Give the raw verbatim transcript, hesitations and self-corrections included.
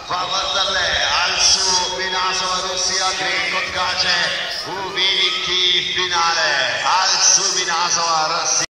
Favazalle, Alsu, Minasova, Rusija, Grenko tkače v veliki finale. Alsu, Minasova, Rusija.